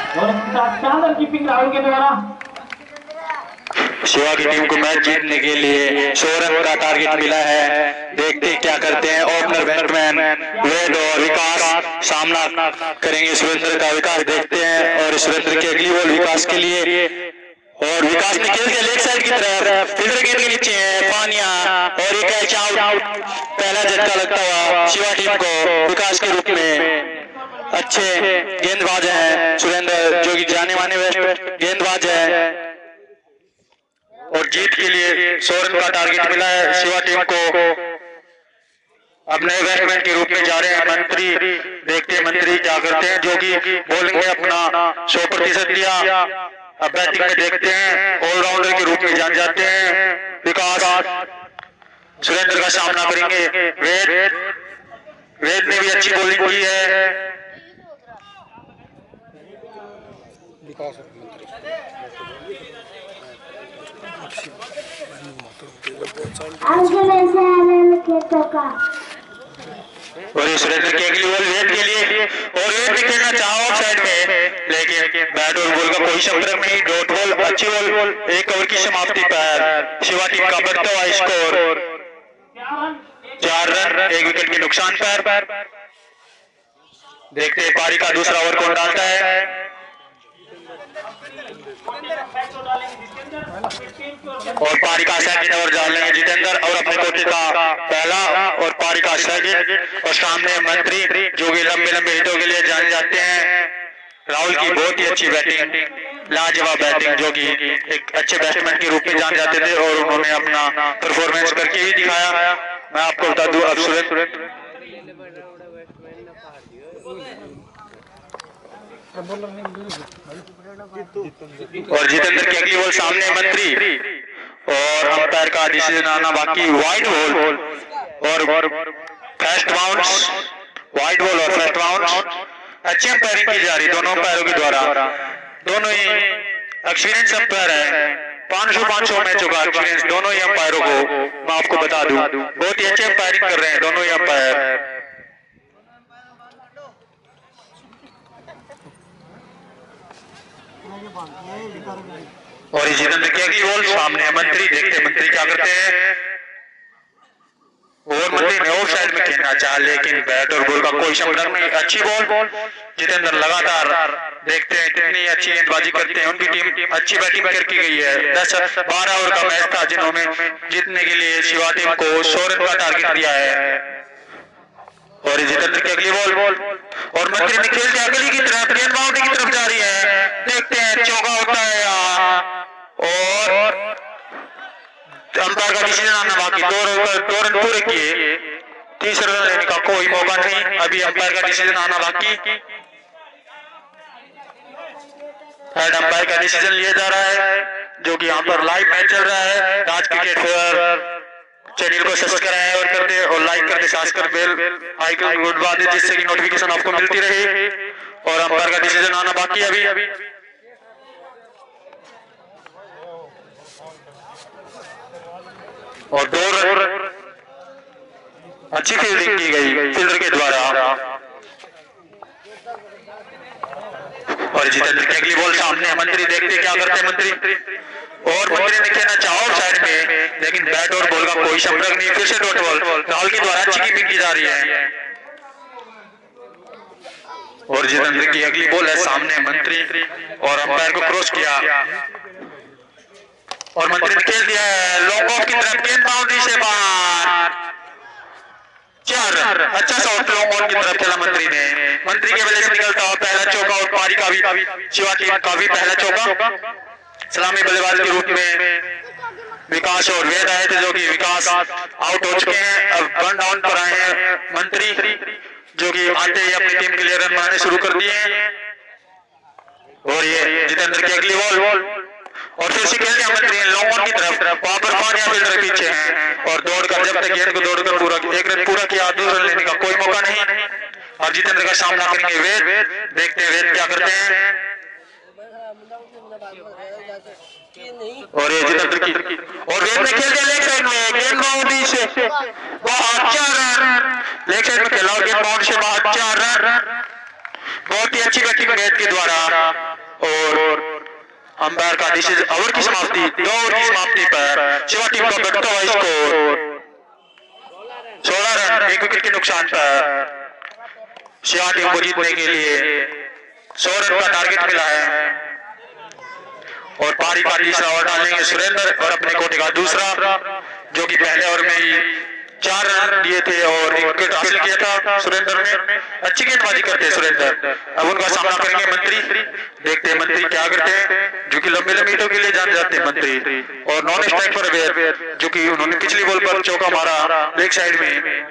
और शानदार कीपिंग राहुल के द्वारा। शिवा की टीम को मैच जीतने के लिए 100 रन का टारगेट मिला है। देखते क्या करते हैं। ओपनर बैट्समैन वेद और विकास सामना करेंगे सुरेंद्र का। विकास देखते हैं और सुरेंद्र की अगली बॉल विकास के लिए और विकास ने खेल दिया लेग साइड की तरफ। फील्डर गेंद के नीचे है पानिया और ये कैच आउट। पहला झटका लगता हुआ शिवा टीम को विकास के रूप में। अच्छे गेंदबाज हैं सुरेंद्र जो कि जाने माने गेंदबाज है और जीत के लिए 100 रन का टारगेट मिला है शिवा टीम को। अब नए बैट्समैन के रूप में जा रहे हैं मंत्री। देखते हैं मंत्री क्या करते हैं जो कि बॉलिंग में अपना 100% दिया। अब बैटिंग में देखते हैं ऑलराउंडर के रूप में जान जाते हैं विकास। सुरेंद्र का सामना करेंगे वेद ने भी अच्छी बॉलिंग की है। और सुरेंद्र की अगली बॉल वेद के लिए और वेद भी खेलना चाहो ऑफ साइड में लेकिन बैट और बॉल का कोई संपर्क नहीं। डॉट बॉल अच्छी बॉल। एक ओवर की समाप्ति पर शिवा टीम का बढ़ता हुआ स्कोर 4 रन 1 विकेट के नुकसान पर। देखते हैं पारी का दूसरा ओवर कौन डालता है। और पारी का सेकंड ओवर डाल लेंगे जितेंद्र और अपने कोटे का पहला और पारी का सेकंड। और सामने मंत्री जो कि लंबे लंबे हिटों के लिए जाने जाते हैं। राहुल की बहुत ही अच्छी बैटिंग, लाजवाब बैटिंग जो कि एक अच्छे बैट्समैन के रूप में जाने जाते थे और उन्होंने अपना परफॉर्मेंस करके ही दिखाया। मैं आपको बता दूं अब सुरेंद्र और जितेंद्र की अगली बॉल सामने मंत्री और अंपायर का डिसीजन आना बाकी। वाइड बॉल और फर्स्ट बाउंस। वाइड बॉल और फर्स्ट बाउंस। अच्छी अंपायरिंग की जा रही दोनों अंपायरों के द्वारा। दोनों ही एक्सपीरियंस अंपायर है। 500 मैचों का एक्सपीरियंस दोनों ही अंपायरों को मैं आपको बता दूं। बहुत ही अच्छे अंपायरिंग कर रहे हैं दोनों ही अंपायर। और जितेंद्र की अगली बॉल सामने मंत्री। देखते मंत्री क्या करते हैं। और मंत्री ने ऑफ साइड में खेलना चाहा लेकिन बैट और बॉल का कोई संपर्क नहीं। अच्छी बॉल। जितेंद्र लगातार देखते हैं कितनी अच्छी गेंदबाजी करते हैं। उनकी टीम अच्छी बैटिंग करके गई है। 10-12 ओवर का मैच था जिन्होंने जीतने के लिए शिवा टीम को 100 रन का टारगेट दिया है। और जितेंद्र की अगली बॉल और मंत्री ने खेल दिया गली की तरफ। गेंद बाउंड्री की तरफ जा रही है। देखते हैं चौका होता है और अंपायर का डिसीजन आना बाकी। 2 रन पूरे किए। तीसरा रन लेने का कोई मौका नहीं। अभी अंपायर का डिसीजन आना बाकी। हेड अंपायर का डिसीजन लिया जा रहा है जो कि यहाँ पर लाइव मैच चल रहा है। राज क्रिकेट फेयर चैनल को सब्सक्राइब और कर दे और लाइक कर दे, खासकर बेल आइकन को दबा दे जिससे कि नोटिफिकेशन आपको मिलती रहे। और अंपायर का डिसीजन आना बाकी अभी। और 2 रन अच्छी फील्डिंग की गई फील्डर के द्वारा। और जितेंद्र की अगली बॉल सामने मंत्री। देखते क्या करते हैं मंत्री। और मंत्री ने खेलना चाहा ऑफ साइड में लेकिन बैट और बॉल का कोई संपर्क नहीं। फिर से डॉट बॉल। राहुल के द्वारा अच्छी कीपिंग की जा रही है। और जितेंद्र की अगली बॉल है सामने मंत्री और अंपायर को क्रॉस किया और मंत्री ने खेल दिया है लॉन्ग ऑफ की तरफ। गेंद बाउंड्री से बाहर। 4 रन। अच्छा शॉट लॉन्ग ऑन की तरफ खेला मंत्री ने। मंत्री के वजह से निकलता हुआ पहला चौका और पारी का भी शिवा टीम का भी पहला चौका। सलामी बल्लेबाज के रूप में विकास और वेद आए थे जो कि विकास आउट हो चुके हैं। अब 1 डाउन पर आए हैं मंत्री जो कि आते ही अपनी टीम के लिए रन बनाने शुरू कर दिए हैं। और ये जितेंद्र की अगली बॉल और फिर से खेलते हैं मंत्री लॉन्ग ऑन की तरफ। वहां पर पानिया फील्डर पीछे हैं और दौड़कर जब तक गेंद को दौड़कर पूरा 1 रन पूरा किया 2 रन लेने का कोई मौका नहीं। अब जितेंद्र का सामना करेंगे वेद। देखते हैं वेद क्या करते हैं। और ये जितेंद्र की और वेद ने खेल दिया लेग साइड में। गेंद बाउंड्री से बाहर 4 रन। लेग साइड में खेला और गेंद बाउंड्री से बाहर 4 रन। बहुत ही अच्छी बैटिंग वेद के द्वारा। और अंपायर का डिसीजन ओवर की समाप्ति 2 ओवर की समाप्ति पर शिवा टीम का बढ़ता हुआ स्कोर 16 रन 1 विकेट के नुकसान पर शिवा टीम को जीतने के लिए 100 रन का टारगेट मिला है और पारी का तीसरा ओवर डालेंगे सुरेंद्र और अपने कोटे का दूसरा, जो कि पहले ओवर में ही 4 रन दिए थे और 1 विकेट हासिल किया था सुरेंद्र ने। अच्छी गेंदबाजी करते हैं सुरेंद्र। अब उनका सामना करेंगे मंत्री। देखते हैं मंत्री क्या करते हैं, जो कि लंबे लंबे हिटों के लिए जान जाते हैं मंत्री। और नॉन स्ट्राइक पर अवेयर, जो कि उन्होंने पिछली बॉल पर चौका मारा लेग साइड में।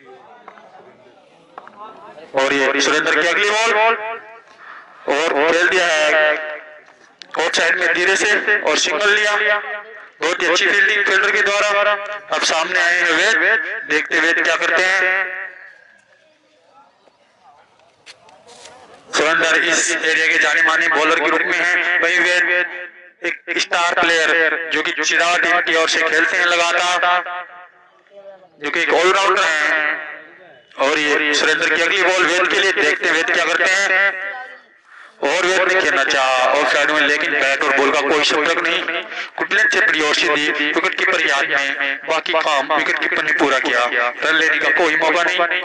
और ये सुरेंद्र की अगली बॉल और खेल दिया है ऑफ साइड में धीरे से और सिंगल लिया। बहुत ही अच्छी फील्डिंग फील्डर के द्वारा। अब सामने आए हैं वेद। देखते वेद क्या करते हैं। सुरेंद्र इस एरिया के जाने माने बॉलर के रूप में है। वही वेद एक स्टार प्लेयर जो कि चिरावा टीम की ओर से खेलते हैं लगातार, जो कि एक ऑलराउंडर है। और ये सुरेंद्र की अगली बॉल वेद के लिए। देखते हैं वेद क्या करते हैं। और वेद ने खेलना चाहा ऑफ साइड में, लेकिन बैट और बॉल का कोई संपर्क नहीं। कुटलेन चेपड़ी और सीधी विकेट कीपर याद में, बाकी काम विकेट कीपर ने पूरा किया। रन लेने का कोई मौका नहीं।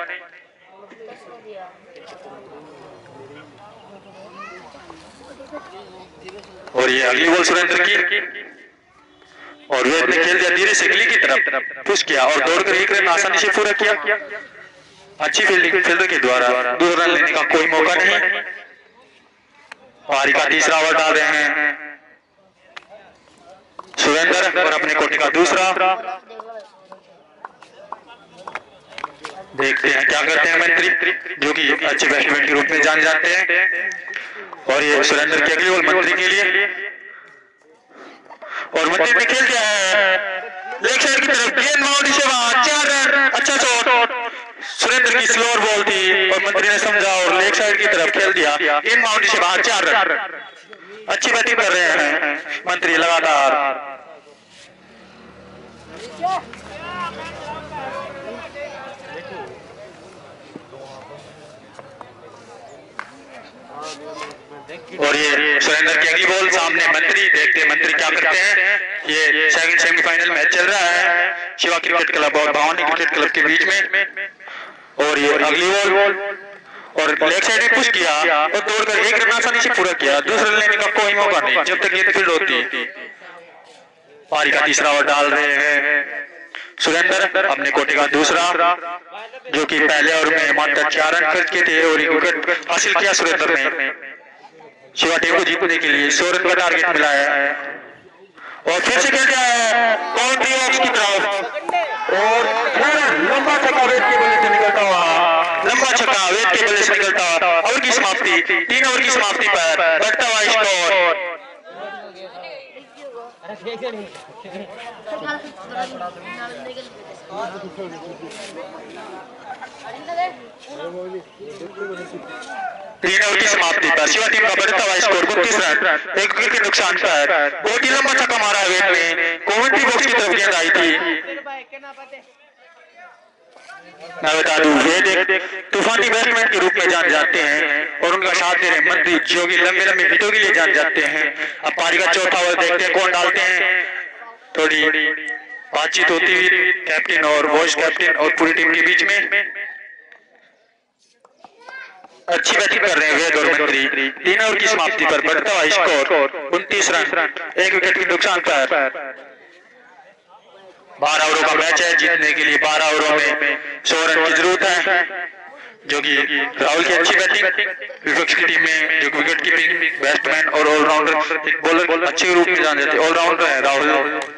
और ये अगली बॉल सुरेंद्र की और वेद ने खेल दिया धीरे से गिली की तरफ, पुश किया और दौड़कर 1 रन आसानी से पूरा किया। अच्छी फील्डिंग फील्डर के द्वारा 2 रन लेने का कोई मौका नहीं। पारी का तीसरा ओवर डाल रहे हैं सुरेंद्र और अपने कोटे का दूसरा। देखते हैं क्या करते हैं मंत्री, जो कि अच्छे बैट्समैन के रूप में जाने जाते हैं। और ये सुरेंद्र की अगली बॉल मंत्री के लिए और मंत्री ने खेल दिया है लेग साइड की तरफ, गेंद बाउंड्री से बाहर, 4 रन। अच्छा शॉट। सुरेंद्र की स्लोअर बॉल थी और मंत्री ने समझा और लेग साइड की तरफ खेल दिया। गेंद बाउंड्री से बाहर, 4 रन। अच्छी बैटिंग कर रहे हैं मंत्री लगातार। और ये सुरेंद्र की अगली बॉल सामने मंत्री। देखते हैं मंत्री क्या करते हैं। ये सेकंड सेमीफाइनल मैच चल रहा है शिवा क्रिकेट क्लब और भवानी क्रिकेट क्लब के बीच में। और ये अगली बॉल और लेग साइड में पुश किया और दौड़कर 1 रन आसानी से पूरा किया। दूसरा लेने का कोई मौका नहीं जब तक गेंद फील्ड होती। पारी का तीसरा ओवर डाल रहे हैं सुरेंद्र, अपने कोटे का दूसरा, जो कि पहले ओवर में मात्र 4 रन खर्च किए थे और 1 विकेट हासिल किया सुरेंद्र ने। शिवा टीम को जीतने के लिए 100 रन का टारगेट मिला है। और फिर से खेल दिया है बाउंड्री बॉक्स की तरफ और लंबा छक्का वेद के बल्ले से निकलता हुआ, लंबा छक्का वेद के बल्ले से निकलता हुआ। ओवर की समाप्ति 3 ओवर की समाप्ति पर बढ़ता हुआ स्कोर। तीन ओवर की समाप्ति पर शिवा टीम का बढ़ता हुआ स्कोर 32 रन 1 विकेट के नुकसान पर। बहुत ही लंबा छक्का मारा वेद ने। कमेंट्री बॉक्स की तरफ गेंद आई थी। मैं बता दूं वेद एक तूफानी बैट्समैन के रूप में जाने जाते हैं और उनका साथ दे रहे मंत्री, जो कि लंबे लंबे हिटों के लिए जाने जाते हैं। अब पारी का चौथा ओवर देखते हैं कौन डालते हैं। थोड़ी बातचीत होती हुई कैप्टन और वाइस कैप्टन और पूरी टीम के बीच में। अच्छी बैटिंग कर रहे हैं वेद और मंत्री। 3 ओवर की समाप्ति पर बढ़ता हुआ स्कोर 29 रन 1 विकेट के नुकसान पर। 12 ओवरों का मैच है। जीतने के लिए 12 ओवरों में 100 रन की जरूरत है, जो कि राहुल की अच्छी बैटिंग विपक्ष की टीम में, जो विकेट कीपिंग बैट्समैन और ऑलराउंडर एक बॉलर अच्छे रूप में जाने जाते हैं। ऑलराउंडर है राहुल।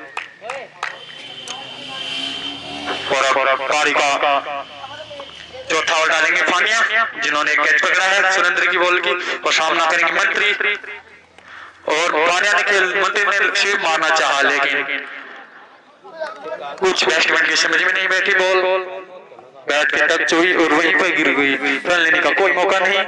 और पारी का चौथा ओवर डालेंगे फानिया, जिन्होंने कैच पकड़ा है सुरेंद्र की बॉल की, और सामना करेंगे मंत्री। और फानिया ने मंत्री ने स्वीप मारना चाहा, लेकिन कुछ बैट्समैन की समझ में नहीं बैठी बॉल, बैट पे टच हुई और वहीं पर गिर गई। रन लेने का कोई मौका नहीं।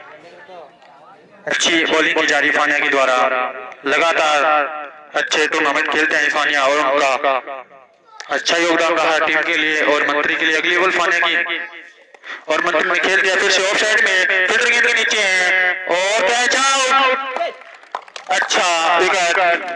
अच्छी बॉलिंग की जा रही फानिया के द्वारा। लगातार अच्छे टूर्नामेंट खेलते हैं फानिया और उनका अच्छा योगदान रहा टीम के लिए और मंत्री के लिए। अगली बॉल फानिया की और मंत्री ने खेल दिया फिर से ऑफ साइड में, फिल्डर गेंद के नीचे है और कैच आउट। अच्छा विकेट।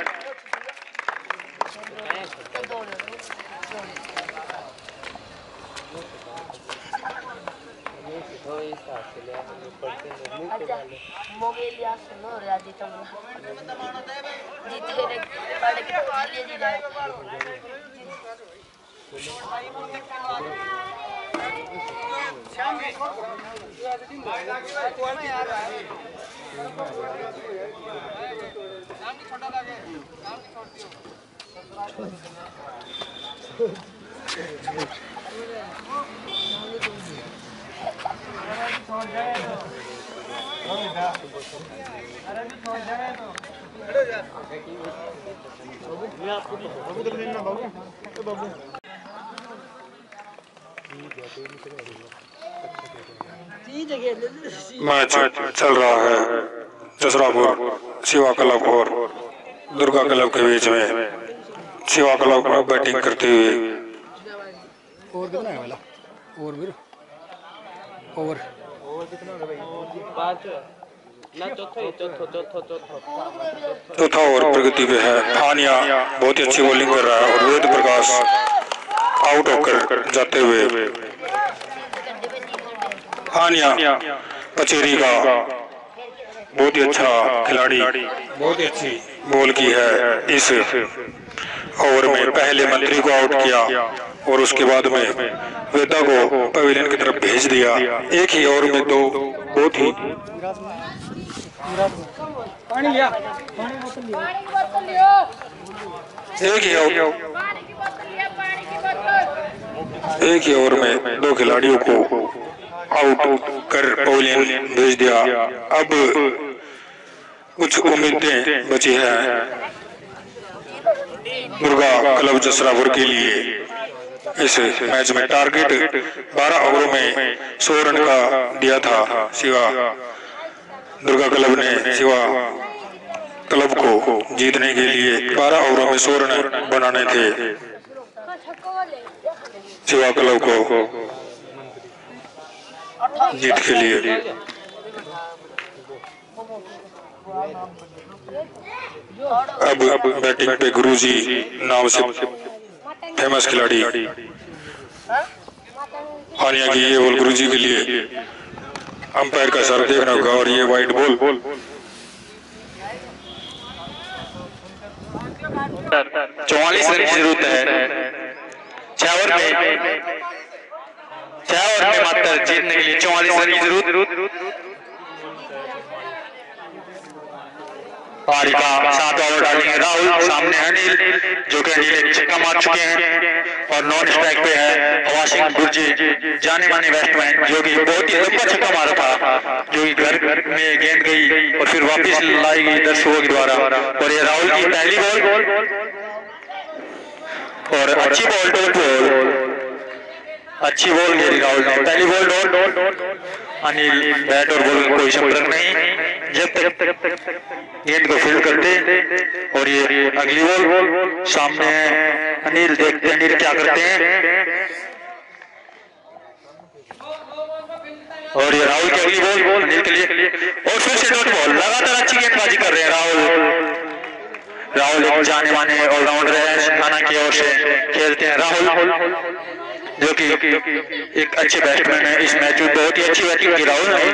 मैच चल रहा है जसरापुर शिवा क्लब और दुर्गा क्लब के बीच में। शिवा क्लब बैटिंग करते हुए ओवर कितना है वाला? ओवर भी ओवर चौथा ओवर प्रगति पे है। हानिया बहुत ही अच्छी बॉलिंग कर रहा है और वेद प्रकाश आउट होकर जाते हुए। हानिया पचेरी का बहुत ही अच्छा खिलाड़ी, बहुत ही अच्छी बॉल की है। इस ओवर में पहले मंत्री को आउट किया और उसके बाद में वेदा को पवेलियन की तरफ भेज दिया। एक ही ओवर में दो बहुत ही एक ही ओवर में दो खिलाड़ियों को आउट कर पवेलियन भेज दिया। अब कुछ उम्मीदें बची हैं दुर्गा क्लब जसरापुर के लिए। इस मैच में टारगेट 12 ओवरों में 100 रन का दिया था। शिवा दुर्गा क्लब ने शिवा क्लब को जीतने के लिए 12 ओवरों में 100 रन बनाने थे शिवा क्लब को जीत के लिए। अब बैटिंग पे गुरुजी नाम से फेमस खिलाड़ी हानिया की ये बॉल गुरुजी के लिए। अंपायर का इशारा देखना होगा और ये वाइड बॉल। 44 रन की जरूरत है 6 ओवर में मात्र जीतने के लिए 44 रन की जरूरत। पारी का 7 ओवर डालेंगे राहुल। सामने अनिल जो कि अनिल एक छक्का मार चुके हैं और नॉन स्ट्राइक पे है वाशिंग गुर्जी, जाने माने बैट्समैन जो कि बहुत ही लंबा छक्का मारा था, जो कि घर में गेंद गई और फिर वापस लाई गई दर्शकों के द्वारा। और ये राहुल की पहली बॉल और अच्छी बॉल अच्छी बॉल खेली राहुल ने। पहली बॉल डॉट। अनिल बैट और बॉल कोई संपर्क नहीं जब तक गेंद को फील्ड करते। और ये अगली बॉल सामने अनिल, देखते हैं अनिल क्या करते हैं। और ये राहुल की अगली बॉल अनिल के लिए और फिर से डॉट बॉल। लगातार अच्छी गेंदबाजी कर रहे हैं राहुल एक जाने माने ऑलराउंडर है, थाना की ओर से खेलते हैं राहुल जो कि एक अच्छे बैट्समैन है। इस मैच में बहुत ही अच्छी बैटिंग की राहुल ने।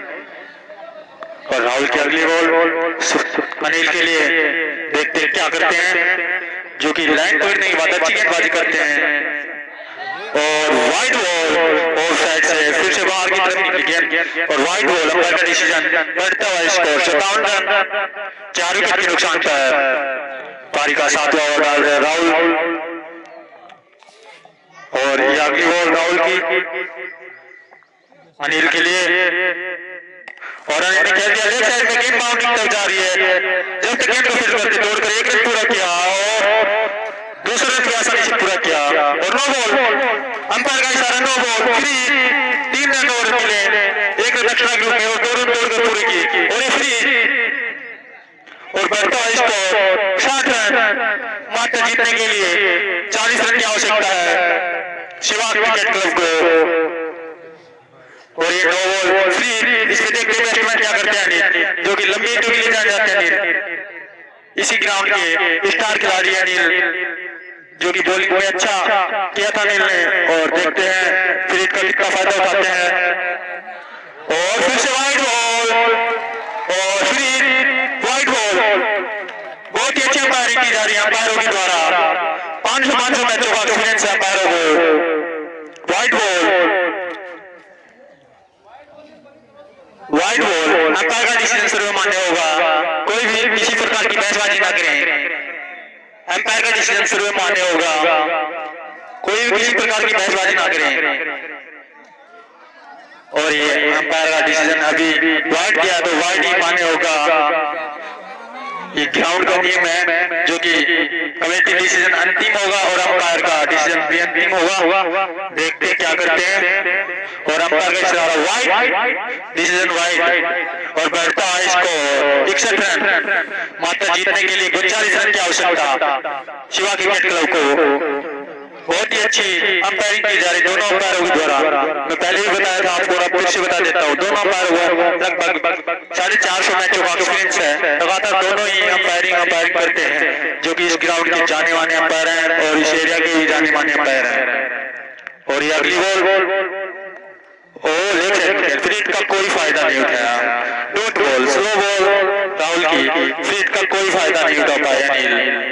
और राहुल की अगली बॉल अनिल के लिए, देखते हैं क्या करते हैं, जो कि लाइन तोड़ने के बाद अच्छी गेंदबाजी करते हैं। और वाइड बॉल और साइड से फिर से बाहर की तरफ निकली गेंद और वाइड बॉल। अंपायर का डिसीजन, बढ़ता हुआ स्कोर 57 रन 4 विकेट के नुकसान पर। पारी का 7वां ओवर डाल रहे राहुल और ये अगली बॉल राहुल की अनिल के लिए। और अनिल ने खेल दिया लेफ्ट साइड में, गेंद बाउंड्री तक जा रही है। जब तक गेंद को फील्ड करते तोड़कर 1 रन पूरा किया और दूसरे रन की आसानी से पूरा किया और नो बॉल। अंपायर का इशारा नो बॉल। 3 रन और मिले, 1 रन एक्स्ट्रा ग्रुप में और 2 रन तोड़कर पूरे किए और ये फ्री और बढ़ता हुआ स्कोर 60 रन मात्र जीतने के लिए 40 रन की आवश्यकता है शिवा क्रिकेट क्लब को। और ये नो बॉल फ्री। इसके देखते बैट्समैन क्या करते हैं जो कि लंबी टूक ले जाते हैं। इसी ग्राउंड के स्टार खिलाड़ी अनिल, जो कि बॉलिंग में अच्छा किया था अनिल ने, और देखते हैं फिर इसका कितना फायदा उठाते हैं। और फिर से वाइड बॉल और फिर वाइड बॉल। बहुत ही अच्छी अंपायरिंग की जा रही है अंपायरों के द्वारा। 500 मैचों का एक्सपीरियंस है अंपायरों को। वाइड बॉल अंपायर का डिसीजन सर्वे मान्य होगा। कोई भी किसी प्रकार की बहसबाजी ना करें। अंपायर का डिसीजन सर्वे मान्य होगा। कोई भी किसी प्रकार की बहसबाजी ना करें। और ये अंपायर का डिसीजन अभी वाइड किया तो वाइड ही मान्य होगा। ये ग्राउंड का नियम है, जो कि कमेटी डिसीजन अंतिम होगा और अंपायर का डिसीजन भी अंतिम होगा। देखते हैं क्या करते हैं। और अंपायर का इशारा वाइड, डिसीजन वाइड, और बैठता है इसको 61 रन। मात्र जीतने के लिए 39 रन की आवश्यकता शिवा क्रिकेट क्लब को। बहुत ही अच्छी अंपायरिंग की जा रही दोनों अंपायरों के द्वारा। मैं पहले भी बताया था आपको, अब फिर से बता देता हूँ। दोनों अंपायर लगभग 450 मैचों का एक्सपीरियंस है। लगातार दोनों ही अंपायरिंग करते हैं, जो कि इस ग्राउंड के जाने माने अंपायर हैं और इस एरिया के भी जाने माने अंपायर हैं। और ये अगली बॉल फ्रीट का कोई फायदा नहीं उठाया। Dot ball, slow ball Rahul की, फ्रीट का कोई फायदा नहीं उठा पाया अनिल।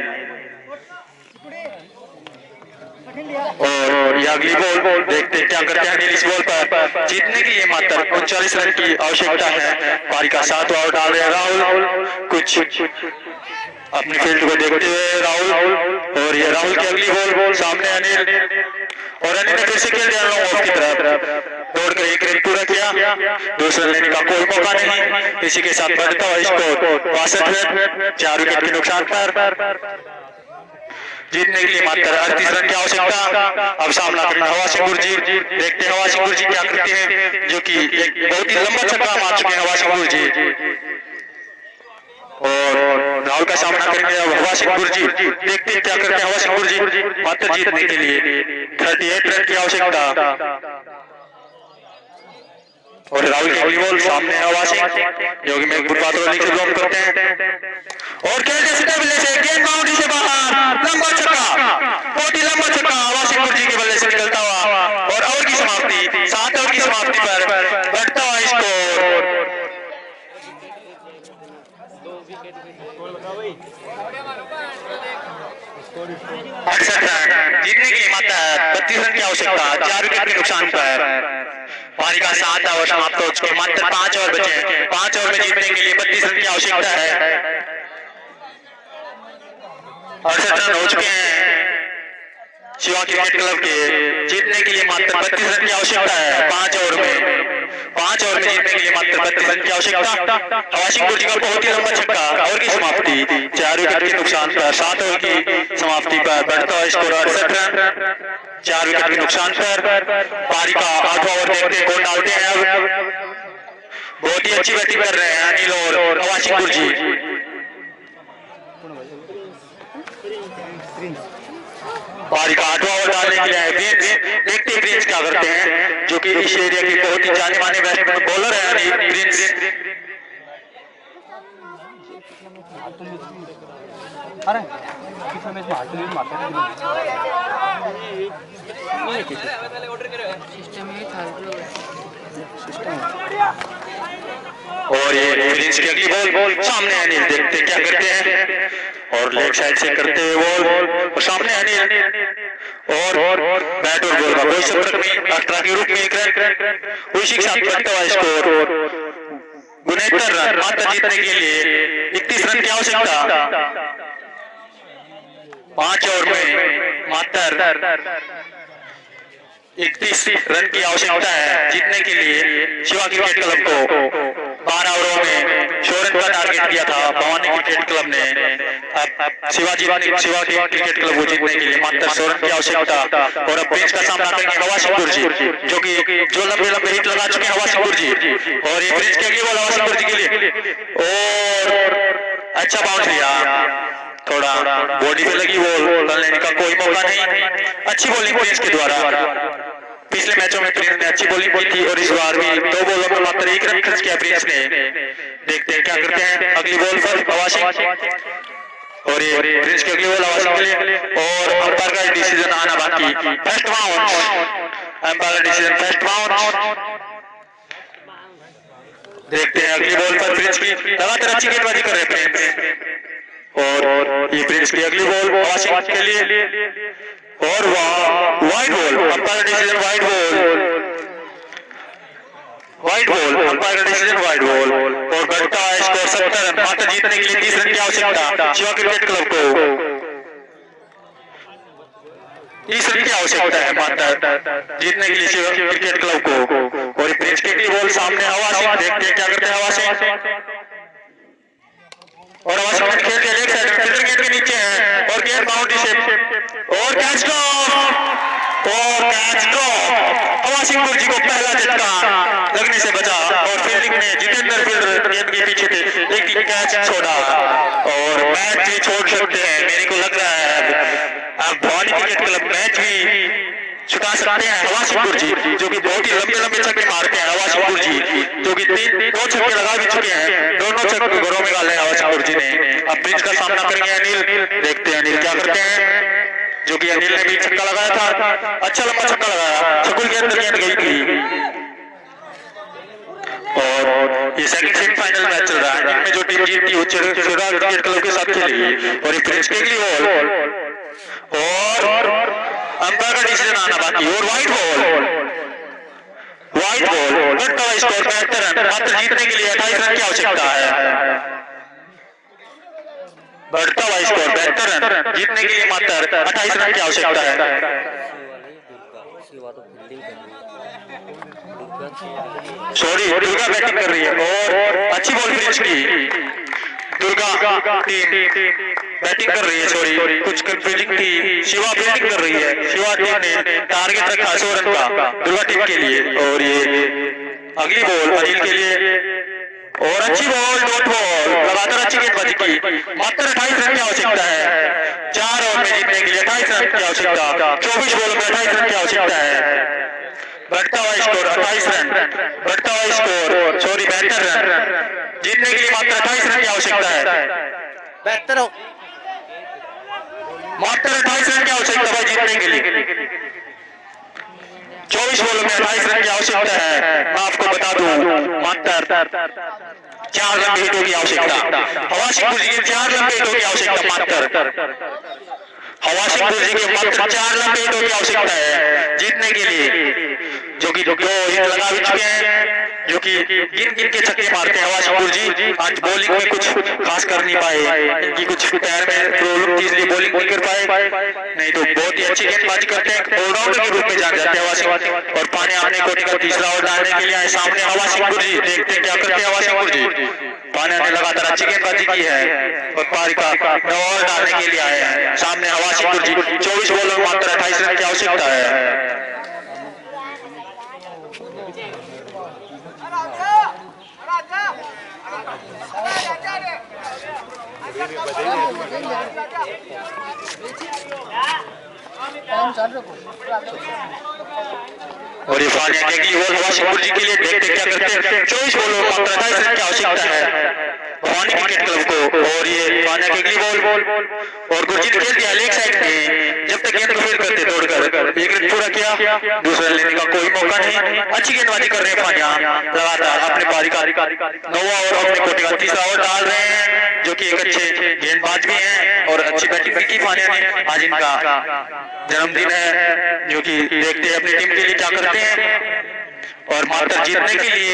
और ये अगली बॉल देखते हैं क्या करते हैं अनिल। इस बॉल पर जीतने के लिए मात्र 39 रन की आवश्यकता है। पारी का 7वां ओवर डाल रहे हैं राहुल, कुछ अपनी फील्ड को देखते हुए राहुल। और ये राहुल की अगली बॉल सामने अनिल, और अनिल ने फिर से खेल दिया लॉन्ग ऑफ की तरफ। दौड़कर 1 रन पूरा किया, दूसरा लेने का कोई मौका नहीं। इसी के साथ बढ़ता हुआ स्कोर 62 रन, 4 विकेट के नुकसान पर। जीतने के लिए मात्र 38 रन की आवश्यकता। अब सामना करेंगे हवा सिंह गुरजी। देखते हैं हवा सिंह गुरजी क्या करते हैं, जो कि एक बहुत ही लंबा छक्का मार चुके हैं हवा सिंह गुरजी। और राहुल का सामना करेंगे अब हवा सिंह गुरजी। देखते हैं क्या करते हैं हवा सिंह गुरजी। मात्र जीतने के लिए 38 रन की आवश्यकता। और राहुल की अगली बॉल सामने हवा सिंह, जो कि मेघपुर पात्रोली से ब्लॉक करते हैं। और खेलते सीधे बल्ले से गेंद बाउंड्री से बाहर, लंबा छक्का, बहुत ही लंबा छक्का हवा सिंह गुरजी के बल्ले से निकलता हुआ। और ओवर की समाप्ति, 7 ओवर की समाप्ति पर बढ़ता हुआ स्कोर 68 रन। जीतने के लिए मात्र 32 रन की आवश्यकता, 4 विकेट के नुकसान पर। पारी का 7 ओवर समाप्त हो चुके, मात्र 5 ओवर बचे। 5 ओवर में जीतने के लिए 32 रन की आवश्यकता है। 68 रन हो चुके हैं शिवा क्रिकेट क्लब के। जीतने के लिए मात्र 32 रन की आवश्यकता है 5 ओवर में। 5 ओवर में जीतने के लिए मात्र 32 रन की आवश्यकता। हवा सिंह गुरजी का बहुत ही लंबा छक्का, ओवर की समाप्ति 4 विकेट के नुकसान पर। 7 ओवर की समाप्ति पर बढ़ता हुआ स्कोर 68 रन, 4 विकेट के नुकसान पर। पारी का 8वां ओवर देखते हैं कौन डालते हैं। अब बहुत ही अच्छी बैटिंग कर रहे हैं अनिल और हवा सिंह गुरजी। पारी का 8वां ओवर डालने के लिए प्रिंस। देखते हैं प्रिंस क्या करते हैं, जो कि इस एरिया के बहुत ही जाने माने बैट्समैन बॉलर है अनिल प्रिंस। और ये प्रिंस की अगली बॉल सामने अनिल। देखते हैं क्या करते हैं, और लेग साइड से करते हुए बॉल और सामने अनिल। और बैट और बॉल का कोई संपर्क नहीं, एक्स्ट्रा के रूप में 1 रन। उसी के साथ बढ़ता हुआ स्कोर 69 रन। मात्र जीतने के लिए 31 रन की आवश्यकता। 5 ओवर में मात्र 31 रन की आवश्यकता है जीतने के लिए। शिवा क्रिकेट क्लब को 12 ओवरों में 100 रन का टारगेट किया था भवानी क्रिकेट क्लब ने। अब शिवा क्रिकेट क्लब को जीतने के लिए मात्र 100 रन की आवश्यकता। और अब प्रिंस का सामना करेंगे हवा सिंह गुरजी, जो लंबे हिट लगा चुके हैं हवा सिंह गुरजी। और ये प्रिंस की अगली बॉल हवा सिंह गुरजी के लिए, और अच्छा बाउंस लिया, थोड़ा बॉडी पे लगी बॉल, रन लेने का कोई मौका नहीं। अच्छी बॉलिंग प्रिंस के द्वारा। पिछले मैचों में प्रिंस ने अच्छी बॉलिंग की थी और इस बार भी 2 बॉलों में मात्र 1 रन खर्च किया प्रिंस ने। देखते हैं क्या करते हैं। अगली बॉल पर हवा सिंह और ये प्रिंस के अगली बॉल हवा सिंह के लिए और अंपायर का डिसीजन आना बाकी। फर्स्ट बाउंड, अंपायर का डिसीजन फर्स्ट बाउंड। देखते हैं अगली बॉल पर प्रिंस की लगातार अच्छी गेंदबाजी कर रहे हैं प्रिंस, और ये प्रिंस की अगली बॉल हवा सिंह के लिए और wide ball, umpire decision wide ball, umpire का डिसीजन वाइड बॉल। और बढ़ता है स्कोर 70 रन, मात्र जीतने के लिए 30 रन की आवश्यकता शिवा क्रिकेट क्लब को। 30 रन की आवश्यकता है मात्र जीतने के लिए शिवा क्रिकेट क्लब को। और प्रिंस की बॉल सामने हवा सिंह, देखते हैं क्या करते हैं हवा सिंह। और हवा सिंह खेल के लेग साइड फील्डर गेट के नीचे है और गेंद बाउंड्री से और कैच ड्रॉप। हवा सिंह गुरजी को पहला झटका लगने से बचा और फील्डिंग में जितेंद्र फील्डर गेंद के पीछे थे, एक कैच छोड़ा और मैच भी छोड़ सकते हैं। मेरे को लग रहा है अब भवानी क्रिकेट क्लब मैच भी छुटा सकते हैं। हवा सिंह गुरजी जो कि बहुत ही लंबे लंबे छक्के मारते हैं, हवा सिंह गुरजी जो कि 2 छक्के लगा भी चुके हैं, दोनों छक्के घरों में डाले हवा सिंह गुरजी ने। अब प्रिंस का सामना करेंगे अनिल, देखते हैं अनिल क्या करते हैं, जो कि अनिल ने भी छक्का लगाया था, अच्छा लंबा छक्का लगाया, शकुल के अंदर गेंद गई थी। और ये सेकंड सेमीफाइनल मैच चल रहा है, इनमें जो टीम जीती वो शिवा क्रिकेट क्लब के साथ खेलेगी। और ये प्रिंस के लिए बॉल और अंपायर का डिसीजन आना बाकी और वाइड बॉल, बढ़ता हुआ स्कोर 75 रन, मात्र जीतने के लिए 28 रन की आवश्यकता है। बढ़ता हुआ स्कोर 72 रन, जीतने के लिए मात्र 28 रन की आवश्यकता है। सॉरी, दुर्गा बैटिंग कर रही है और अच्छी बॉल प्रिंस की, दुर्गा टीम बैटिंग कर रही है, सॉरी कुछ फील्डिंग थी, शिवा फील्डिंग कर रही है। शिवा टीम ने टारगेट रखा 100 रन का दुर्गा टीम के लिए। और ये अगली बॉल अनिल के लिए और अच्छी बॉल, डॉट बॉल, लगातार अच्छी गेंदबाजी की, मात्र 28 रन की आवश्यकता है। 4 ओवर में जीतने के लिए 28 रन की आवश्यकता, 24 बॉल में 28 रन की आवश्यकता है। बढ़ता हुआ स्कोर 28 रन, बढ़ता हुआ स्कोर 72 रन, जीतने के लिए मात्र 28 रन की आवश्यकता है। मात्र 28 रन की आवश्यकता है जीतने के लिए। 24 बॉलों में 28 रन की आवश्यकता है। मैं आपको बता दूं मात्र 4 लंबे हिटों की आवश्यकता, हवा सिंह गुरजी के 4 लंबे हिटों की आवश्यकता, मात्र हवा सिंह गुरजी के मात्र 4 लंबे हिटों की आवश्यकता है जीतने के लिए, जो कि 2 हिट लगा भी चुके हैं, जो कि गिन के छक्के मारते हैं हवा सिंह गुरजी। आज बॉलिंग में कुछ खास कर नहीं पाए, इनकी कुछ पैर में प्रॉब्लम थी इसलिए बॉलिंग नहीं कर पाए, नहीं तो बहुत ही अच्छी गेंदबाजी करते हैं, ऑलराउंडर के रूप में जान जाते हैं हवा सिंह। और पानी आने कोटि का तीसरा ओवर डालने के लिए आए सामने हवा सिंह गुरजी, देखते हैं क्या करते हैं हवा सिंह गुरजी। पानी ने लगातार अच्छी गेंदबाजी की है और पारी का 9 ओवर डालने के लिए आए हैं सामने हवा सिंह गुरजी। 24 बॉलों में मात्र 28 रन की आवश्यकता है। और ये फानिया के लिए बॉल हवा सिंह गुरजी के लिए, देखते क्या करते हैं। 24 बॉलों में मात्र 28 रन की आवश्यकता है भवानी क्रिकेट क्लब को। और ये फानिया के लिए बॉल और गुरजी ने खेल दिया लेग साइड में, जब तक गेंद को फील्ड करते दौड़कर 1 रन पूरा किया, दूसरा लेने का कोई मौका नहीं। अच्छी गेंदबाजी कर रहे हैं फानिया, लगातार अपने पारी का 9वां ओवर अपने कोटे का तीसरा ओवर डाल रहे हैं, जो कि एक अच्छे गेंदबाज भी हैं और अच्छी बैटिंग भी की फानिया ने। आज इनका जन्मदिन है, जो कि देखते हैं अपनी टीम के लिए क्या करते हैं। और मात्र जीतने के लिए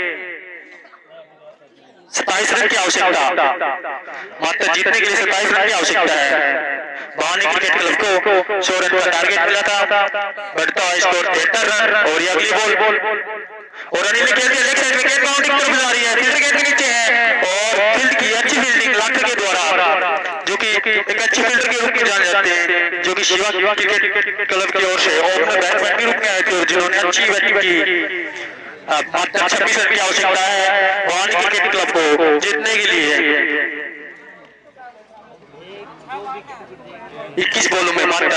27 रन की आवश्यकता, मात्र जीतने के लिए 27 रन की आवश्यकता है। भवानी क्रिकेट क्लब को 100 रन का टारगेट मिला था, बढ़ता हुआ स्कोर 73 रन। और ये अगली बॉल और अनिल ने खेल दिया लेग साइड में, गेंद बाउंड्री की तरफ जा रही है, फील्डर गेंद के नीचे है और फील्ड की अच्छी फील्डिंग लाठी के द्वारा, जो कि एक अच्छे फील्डर के रूप में जाने जाते हैं, जो कि शिवा क्रिकेट क्लब की ओर से ओपनर बैट्समैन के रूप में आए थे और जिन्होंने अच्छी बैटिंग की। मात्र 26 रन की आवश्यकता है भवानी क्रिकेट क्लब को जीतने के लिए। 21 बॉलों में मात्र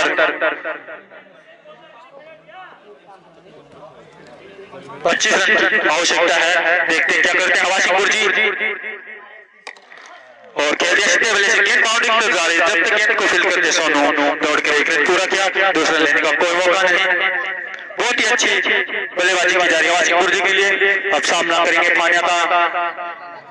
25 रन की आवश्यकता है। देखते हैं क्या करते हैं हवा सिंह गुरजी और देखते वाले से गेंद बाउंड्री तक जा रही है, जब तक गेंद को फील करते सोनू दौड़ के एक रन पूरा किया, दूसरा लेने का कोई मौका नहीं। बहुत ही अच्छी बल्लेबाजी की जा रही है वाशिंगपुर जी के लिए। अब सामना करेंगे पानिया का,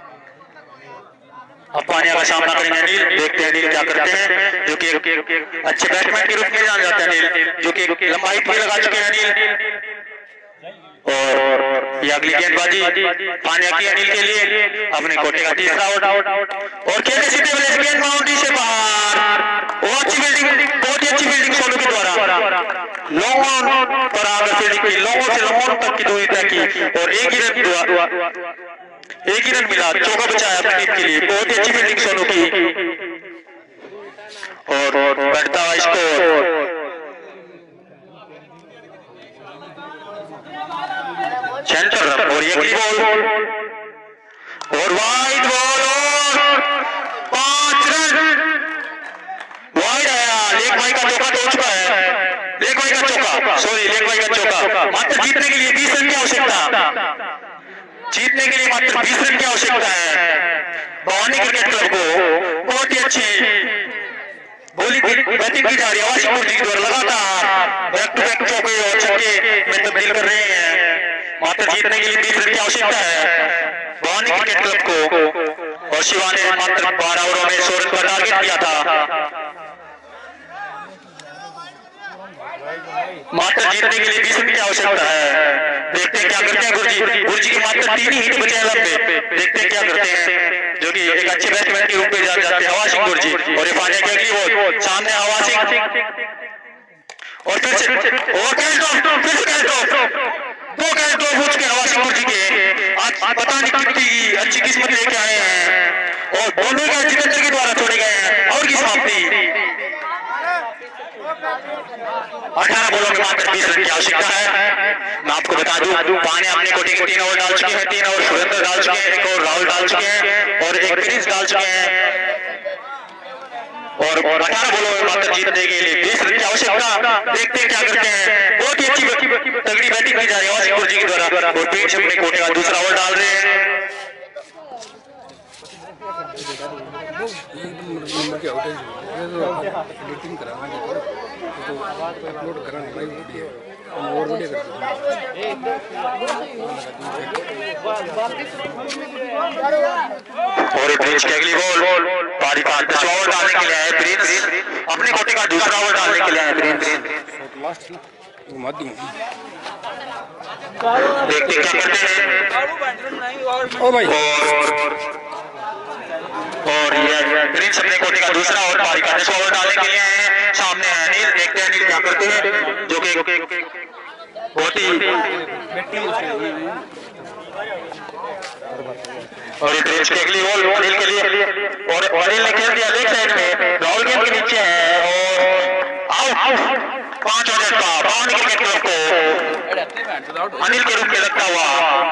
अब पानिया का सामना करेंगे अनिल। देखते हैं अनिल क्या करते हैं, जो कि एक अच्छे बैट्समैन के रूप में जाने जाते हैं अनिल, जो कि लंबाई भी लगा चुके हैं अनिल। और ये अगली गेंदबाजी पानिया की अनिल के लिए, अपने कोटे का तीसरा आउट और खेलते सीधे वाले गेंद बाउंड्री से बाहर। वो अच्छी फील्डिंग, बहुत ही अच्छी फील्डिंग सोनू के द्वारा, लॉन्ग ऑन पर आगे फील्डिंग की, लॉन्ग से लॉन्ग तक की दूरी तय की और एक ही रन मिला, चौका बचाया अपनी टीम के लिए। बहुत ही अच्छी फील्डिंग सोनू की और बढ़ता हुआ स्कोर सेंटर और ये अगली बॉल और वाइड बॉल और 5 रन वाइड आया। लेग भाई का चौका तो चुका है, लेग भाई का चौका, सॉरी लेग भाई का चौका। मात्र जीतने के लिए 20 रन की आवश्यकता, जीतने के लिए मात्र 20 रन की आवश्यकता है भवानी क्रिकेट क्लब को। बहुत ही अच्छी बॉलिंग बैटिंग की जा रही है वाशिंगपुर जी के द्वारा, लगातार बैक टू बैक चौके और छक्के में तब्दील कर रहे हैं। मात्र जीतने के लिए 20 रन की आवश्यकता है भवानी क्रिकेट क्लब को और शिवा ने मात्र 12 ओवरों में 100 रन का टारगेट किया था। मात्र जीतने के लिए 20 रन की आवश्यकता है। देखते हैं क्या करते हैं गुरुजी के मात्र 3 ही हिट बचे हैं लंबे। देखते हैं क्या करते हैं, जो कि एक अच्छे बैट्समैन के रूप में जाते हैं हवा सिंह गुरुजी। और ये पाने की अगली बॉल सामने हवा सिंह और फिर से और कैच ड्रॉप, फिर से कैच ड्रॉप, 2 कैच ड्रॉप हो चुके हवा सिंह गुरुजी के। आज पता नहीं कितनी अच्छी किस्मत लेके आए हैं और दोनों कैच जितेंद्र के द्वारा छोड़े गए हैं। और की समाप्ति 18 बॉलों में मात्र 20 रन की आवश्यकता है। मैं आपको बता दूं पाने अपने कोटे के 3 ओवर डाल चुके हैं, 3 ओवर सुरेंद्र डाल चुके हैं, 1 ओवर राहुल डाल चुके हैं और 1 प्रिंस डाल चुके हैं। और 18 बॉलों में मात्र जीतने के लिए 20 रन की आवश्यकता। देखते हैं क्या करते हैं। बहुत ही अच्छी तगड़ी बैटिंग की जा रही है वाशिंगपुर जी के द्वारा और प्रिंस अपने कोटे का दूसरा ओवर डाल रहे हैं। नंबर के आउटेज एडिटिंग कराना तो अपलोड कराना लाइव वीडियो और वीडियो कर और प्रिंस की अगली बॉल पारी का 10वां ओवर डालने के लिए आए प्रिंस, अपने कोटे का दूसरा ओवर डालने के लिए आए प्रिंस। लास्ट घुमा दूं। देखते क्या करते हैं। ओ भाई और ये प्रिंस अपने कोटे का दूसरा ओवर पारी का 10वां ओवर डालने के लिए आए। सामने है अनिल, देखते हैं अनिल क्या करते हैं, जो कि बहुत ही और ये प्रिंस की अगली बॉल अनिल के लिए और अनिल ने खेल दिया लेग साइड में, राहुल गेंद के नीचे है और आउट। 5 विकेट का भवानी क्रिकेट क्लब को अनिल के रूप में लगता हुआ।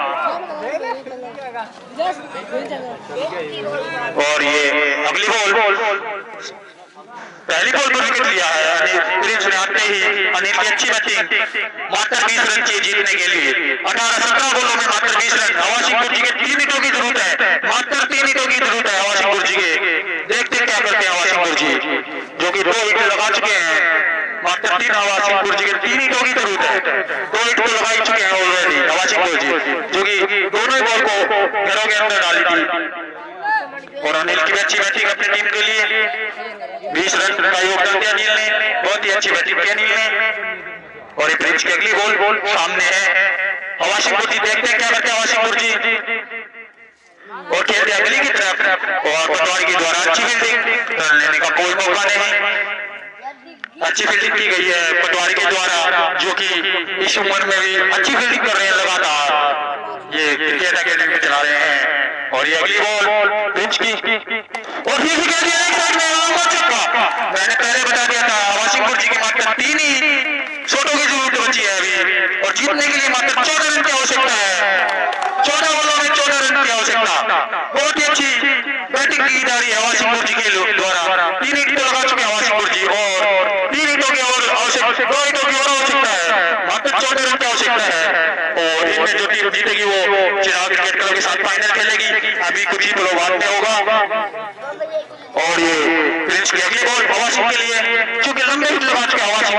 और ये अगली बॉल पहली बॉल पर विकेट लिया है प्रिंस ने आते ही। अनिल की अच्छी बैटिंग, मात्र 20 रन चाहिए जीतने के लिए। 18-17 बॉलों में मात्र 20 रन। हवा सिंह जी के 3 हिटों की जरूरत है, मात्र 3 हिटों की जरूरत है हवा सिंह जी के। देखते हैं क्या करते हैं हवा सिंह जी, जो कि 2 हिट लगा चुके हैं। मात्र 3 हवा सिंह जी के 3 हिटों की जरूरत है, 2 हिट तो लगा चुके हैं ऑलरेडी हवा सिंह जी, जो कि दोनों ही बॉल को घरों के अंदर डाली थी। और अनिल की अच्छी बैटिंग अपनी टीम के लिए 20 रन का योगदान दिया अनिल ने, बहुत ही अच्छी बैटिंग की अनिल ने। और ये प्रिंस की अगली बॉल सामने है हवा सिंह जी। देखते हैं क्या करते हैं हवा सिंह जी और खेलते अगली की तरफ और पटवारी के द्वारा अच्छी फील्डिंग, रन लेने का कोई मौका नहीं। अच्छी फील्डिंग की गई है पटवारी के द्वारा, जो कि इस उम्र में भी अच्छी फील्डिंग कर रहे हैं लगातार, ये क्रिकेट अकेडमी में चला रहे हैं। और ये अगली बॉल पिच की और फिर से कह दिया एक साइड में मैंने पहले बता दिया था वाशिंगपुर जी की मात्र 3 ही शॉटों की जरूरत बची है अभी और जीतने के लिए मात्र 14 रन की आवश्यकता है। 14 बॉलों में 14 रन की आवश्यकता। बहुत ही अच्छी बैटिंग की जा रही है वाशिंगपुर जी के द्वारा। 3 हिट तो लगा चुके हैं वाशिंगपुर जी और 3 हिटों की और आवश्यकता, 2 हिटों की और आवश्यकता है। मात्र 14 रन की आवश्यकता है और इनमें जो टीम जीतेगी वो चिराग क्रिकेट क्लब के साथ फाइनल खेलेगी। अभी कुछ ही पलों बाद में होगा।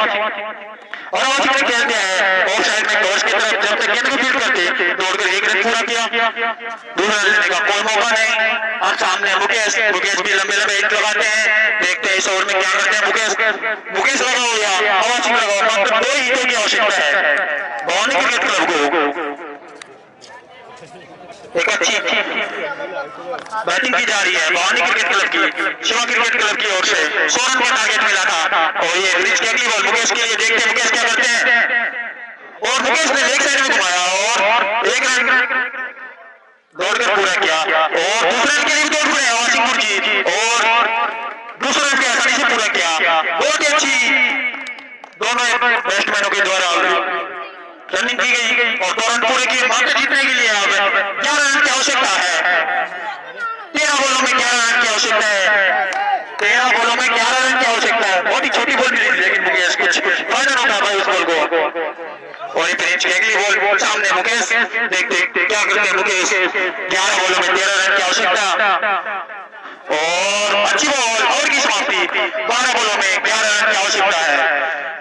और आवाज में खेलते हैं ऑफ साइड में टॉस की तरफ, जब तक गेंद को फील्ड करते दौड़कर एक रन पूरा किया, दूसरा लेने का कोई मौका नहीं। अब सामने मुकेश भी लंबे लंबे हिट लगाते हैं, देखते हैं इस ओवर में क्या करते हैं। मुकेश लगा हुआ, आवाज लगा हुआ, मात्र 2 हिटों की आवश्यकता है भवानी क्रिकेट क्लब को। एक अच्छी बैटिंग की जा रही है भवानी क्रिकेट क्लब की, शिवा क्रिकेट क्लब की ओर से 100 रन का टारगेट मिला था और ये ब्रिज की अगली बॉल मुकेश के लिए। देखते हैं मुकेश क्या करते हैं और मुकेश ने लेग साइड में घुमाया और एक रन दौड़कर पूरा किया और दूसरे रन के लिए दौड़ पड़े वासिंगपुर जी और दूसरे रन के आसानी से पूरा किया। बहुत ही अच्छी दोनों बैट्समैनों के द्वारा रनिंग की गई और 2 रन पूरे किए। मात्र जीतने के लिए अब 11 रन की आवश्यकता है, 13 बॉलों में 11 रन की आवश्यकता है, 13 बॉलों में 11 रन की आवश्यकता है। बहुत ही छोटी बॉल मिली लेकिन मुकेश कुछ फायदा उठा पाए उस बॉल को और पिच की अगली बॉल सामने मुकेश, देखते क्या करते हैं मुकेश। 11 बॉलों में 13 रन की आवश्यकता और अच्छी बॉल और की समाप्ति, 12 बॉलों में 11 रन की आवश्यकता है।